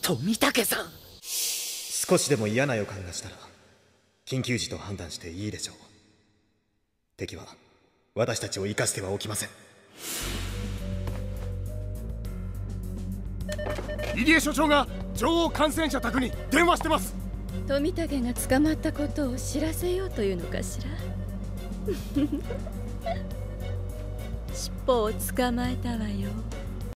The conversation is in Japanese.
富武さん。 少しでも嫌な予感がしたら緊急時と判断していいでしょう。敵は私たちを生かしてはおきません。 入江所長が女王感染者宅に電話してます。 富武が捕まったことを知らせようというのかしら。尻尾を捕まえたわよ。